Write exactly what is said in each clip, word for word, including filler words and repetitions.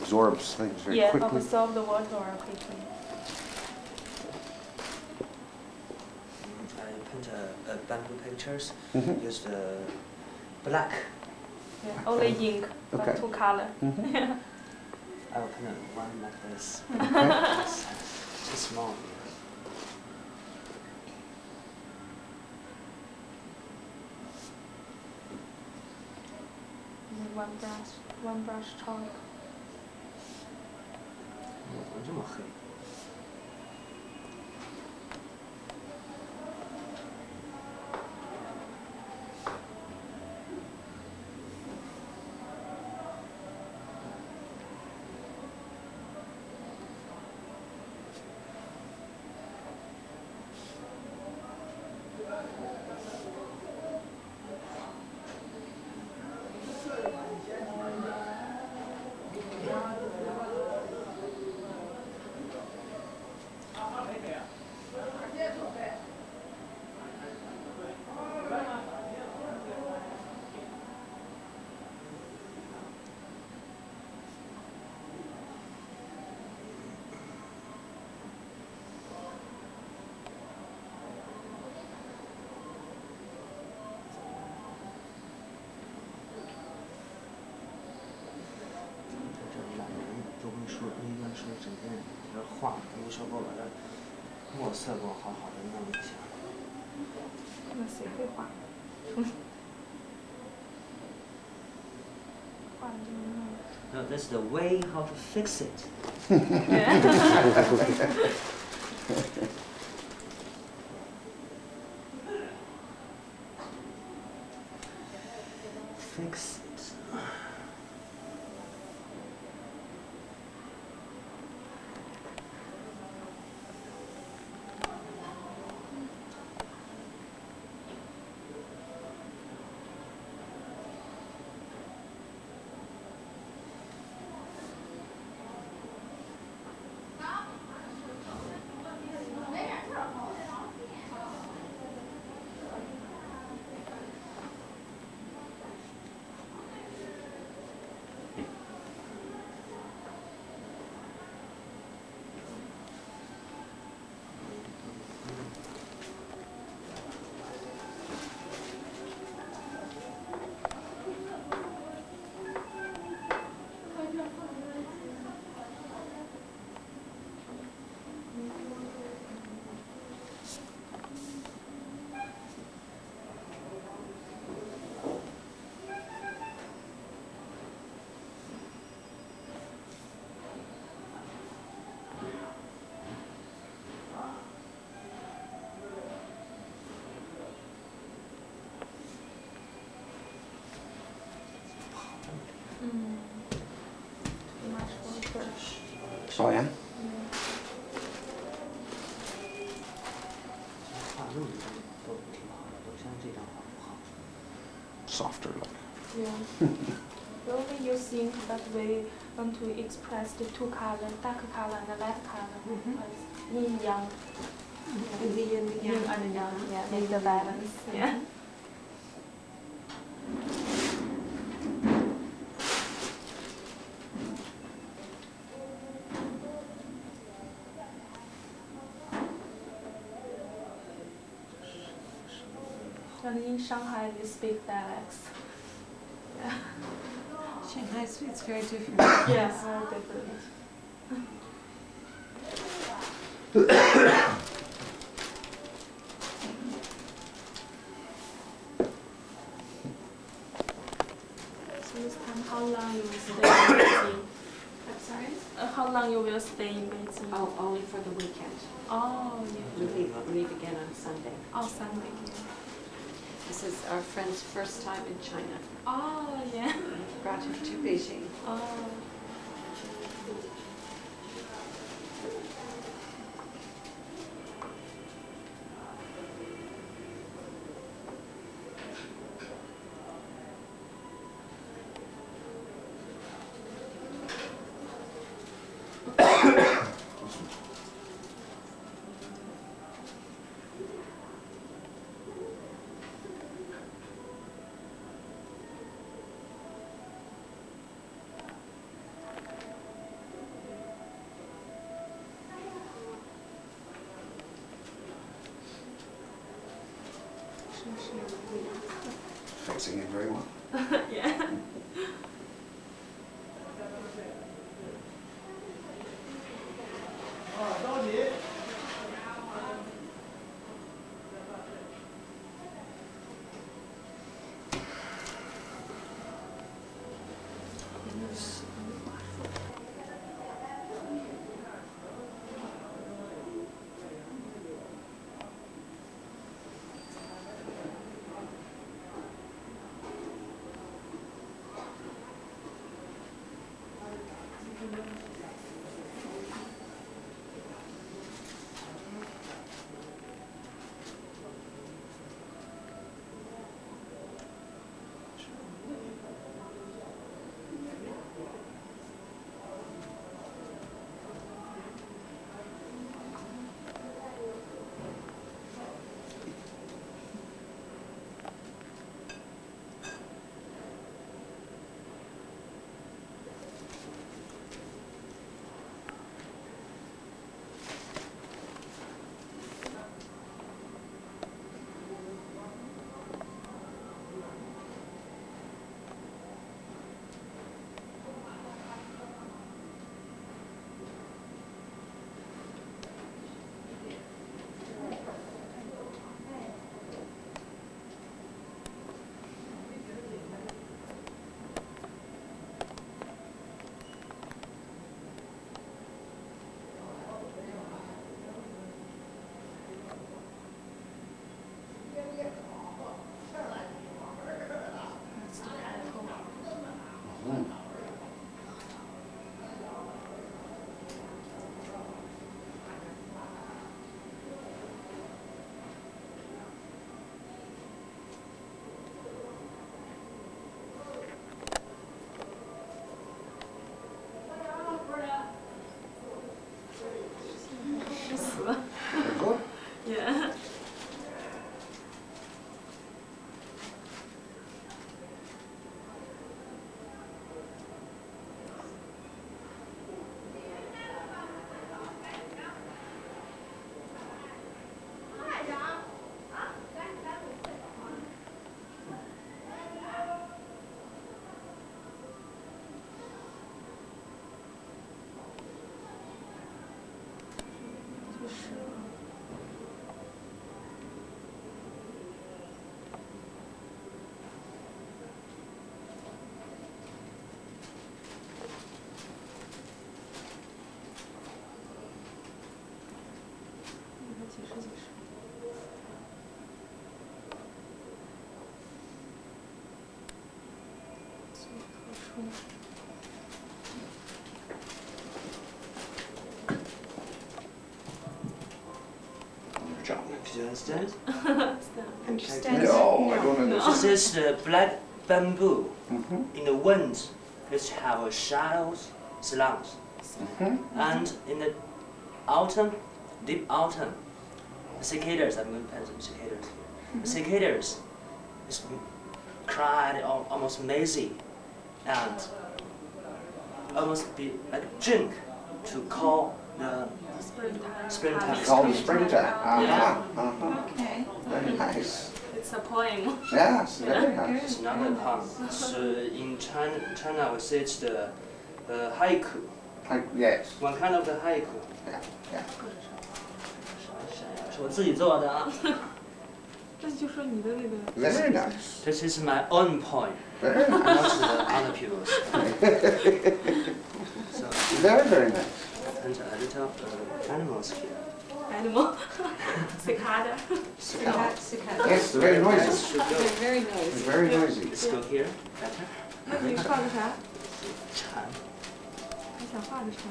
absorbs things very yeah, quickly. absorb the water quickly. I paint uh, uh, bamboo pictures. Mm-hmm. Use the black. Yeah, only ink, but Okay. two color. Mm-hmm. I will paint one like this. Okay. It's too small. And one brush, one brush chalk. 怎么这么黑？ 说应该说整个这画，你说给我把这墨色给我好好的弄一下。 那谁会画？画的这么弄。 No, that's the way how to fix it. Fix it. Too much water. Oh yeah? 画路都挺好的，都像这张画不好。 Softer look. Yeah. We only use ink, but we want to express the two color, dark color and light color. Mm-hmm. Yin yang. Mm-hmm. The yin, the yang. Yin and yang. Yeah, make the balance. Yeah. And in Shanghai, they speak dialects. Yeah. Shanghai speaks very different. Yes, very different. So this time, how long you will stay in Beijing? I'm sorry? Uh, how long you will stay in Beijing? Oh, only for the weekend. Oh, yeah. We leave, leave again on Sunday. Oh, Sunday. This is our friend's first time in China. Oh, yeah. We brought him to Beijing. Oh. singing very well. Yeah. Very good. Yeah.解释解释。最特殊。 John. Could you understand? Understand. No, I don't understand. This is the black bamboo. Mm-hmm. In the wind, which have a shadows, slumps. Mm-hmm. And in the autumn, deep autumn, the cicadas, I'm going to pass some cicadas here. The cicadas is cried al almost mazy and almost be like a drink to call the Springtime. Springtime. Called the springtime. Uh-huh. Yeah. Uh-huh. Okay. Very nice. It's a poem. Yes, very nice. It's not a poem. So in China, China we say it's the uh, haiku. Like, yes. One kind of the haiku. Yeah, yeah. 是我自己做的啊。 那就说你的那个。 Very nice. This is my own poem, Very not nice. the other people's. So, Very, very nice. and a little uh, animals here. Animal. Cicada. Cicada. Cicada. Yes, very noisy. Let's go. They're very noisy. Very noisy. Let's go here. Better. 那你画个啥？ 蝉。 还想画个啥？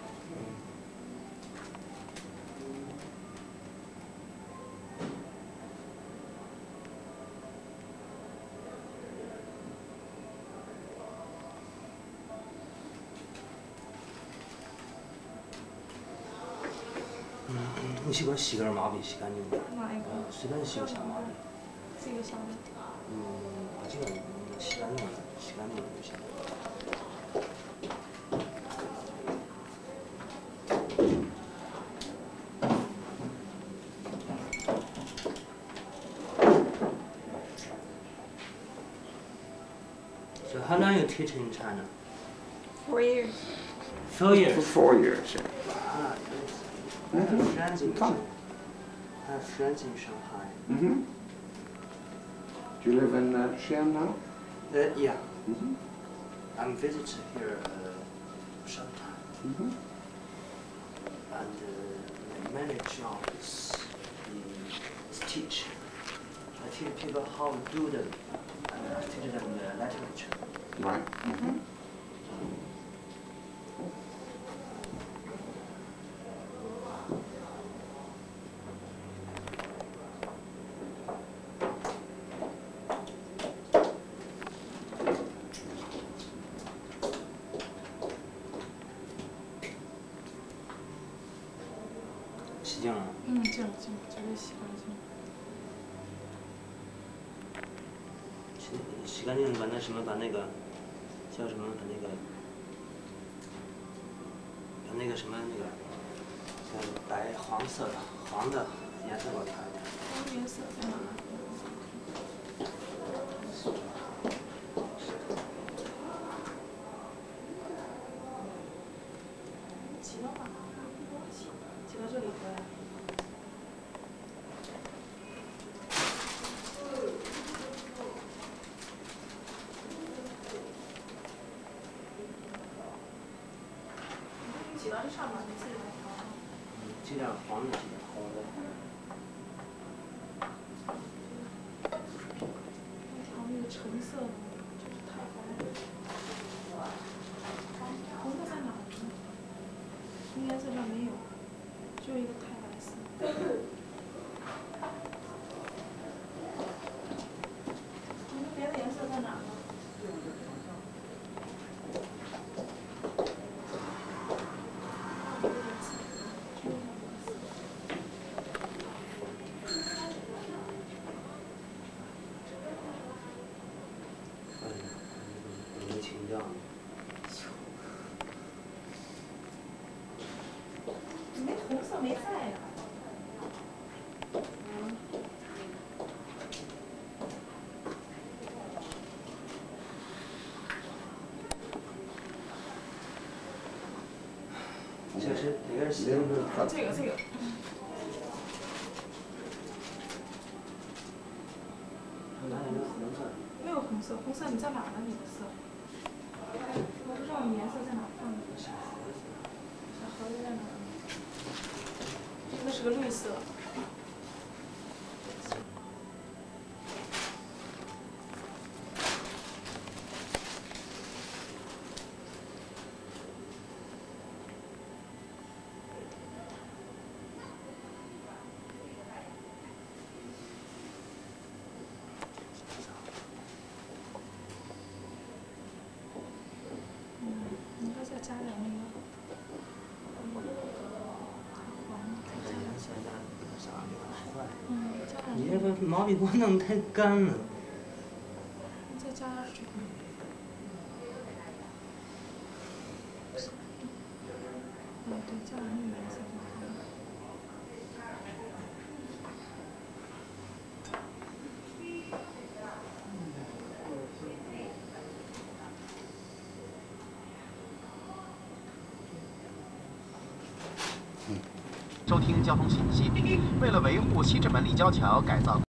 嗯，你去给我洗根毛笔，洗干净点。 哪一个？ 呃，随便洗个小毛笔。 这个小的。 嗯，把这个洗干净了，洗干净了就行。 teach in China? Four years. Four For years. four years. Yeah. Ah, I Mhm. have friends in Come. I have friends in Shanghai. Mm-hmm. Do you live in uh, Xi'an now? Uh, yeah, Mm-hmm. I'm visiting here uh, short time, Mm-hmm. and uh, my main job is, um, is teach. I teach people how to do them, and I teach them the literature. Right. Mm-hmm. 洗净了。 嗯，净了净了，绝对洗干净。 洗洗干净，把那什么，把那个叫什么，把那个把那个什么那个呃白黄色的黄的颜色给我调一调。 黄颜色在哪？挤到哪？挤挤到这里头呀？ 挤到这上面，你自己来调。 挤点黄的，挤点红的。 调那个橙色的，就是太白了。红的在哪儿呢？红颜色这没有，只有一个太白色。你们别的颜色在哪儿呢？ 没情调。 你那红色没在呀？ 这是哪个是洗 Little 净 bit 的？ cut. 这个这个。 哪里有红色？ 没有红色，红色你在哪儿呢？你的色？我不知道你颜色在哪儿放的。小盒子在哪儿？那是个绿色。你要再加点那个，黄的， 这颜色加啥有点坏。 嗯，加点你那个， 这个毛笔给我弄太干了。 你再加点水。嗯，对，加点那个颜色就好了。 收听交通信息。为了维护西直门立交桥改造。